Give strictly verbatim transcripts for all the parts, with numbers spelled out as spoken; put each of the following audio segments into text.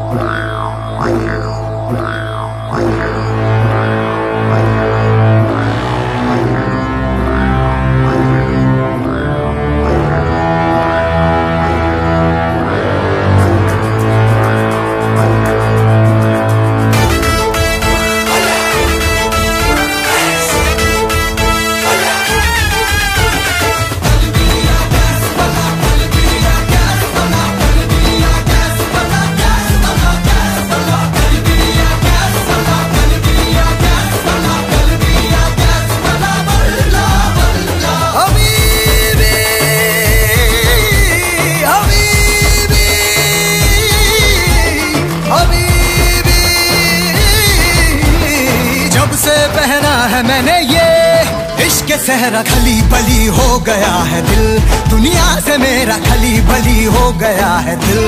मैंने ये इश्क सहरा खलीबली हो गया है दिल, दुनिया से मेरा खलीबली हो गया है दिल,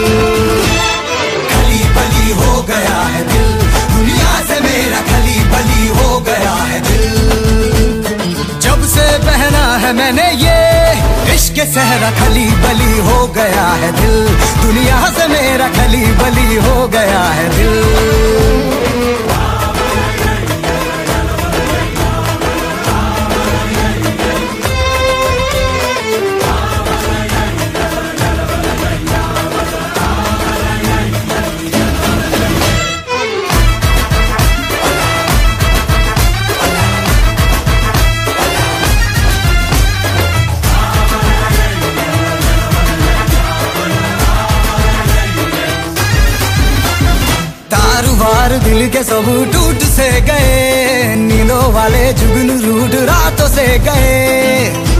खलीबली हो गया है दिल, दुनिया से मेरा खलीबली हो गया है दिल। जब से पहना है मैंने ये इश्क सहरा खलीबली हो गया है दिल, दुनिया से मेरा खलीबली हो गया है दिल। वार दिल के सब टूट से गए, नीलों वाले जुगनू रूठ रातों से गए।